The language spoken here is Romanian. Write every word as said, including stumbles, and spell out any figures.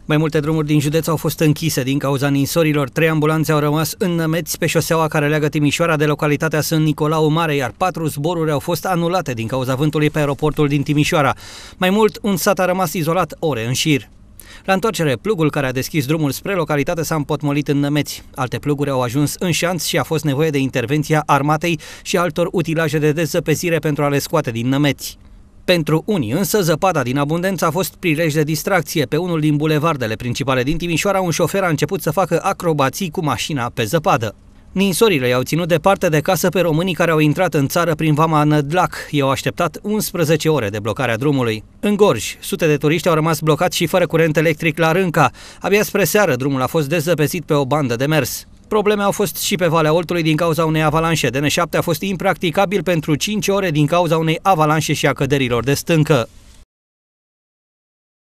Mai multe drumuri din județ au fost închise din cauza ninsorilor. Trei ambulanțe au rămas în nămeți pe șoseaua care leagă Timișoara de localitatea Sân Nicolau Mare, iar patru zboruri au fost anulate din cauza vântului pe aeroportul din Timișoara. Mai mult, un sat a rămas izolat ore în șir. La întoarcere, plugul care a deschis drumul spre localitate s-a împotmolit în nămeți. Alte pluguri au ajuns în șanț și a fost nevoie de intervenția armatei și altor utilaje de dezăpezire pentru a le scoate din nămeți. Pentru unii însă, zăpada din abundență a fost prilej de distracție. Pe unul din bulevardele principale din Timișoara, un șofer a început să facă acrobații cu mașina pe zăpadă. Ninsorile i-au ținut departe de casă pe românii care au intrat în țară prin vama Nădlac. I-au așteptat unsprezece ore de blocarea drumului. În Gorj, sute de turiști au rămas blocați și fără curent electric la Rânca. Abia spre seară, drumul a fost dezăpezit pe o bandă de mers. Probleme au fost și pe Valea Oltului din cauza unei avalanșe. D N șapte a fost impracticabil pentru cinci ore din cauza unei avalanșe și a căderilor de stâncă.